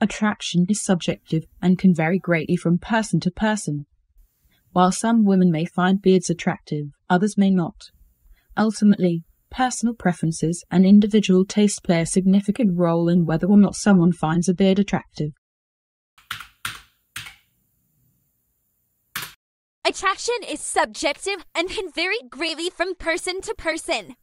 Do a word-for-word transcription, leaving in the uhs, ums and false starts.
Attraction is subjective and can vary greatly from person to person. While some women may find beards attractive, others may not. Ultimately, personal preferences and individual taste play a significant role in whether or not someone finds a beard attractive. Attraction is subjective and can vary greatly from person to person.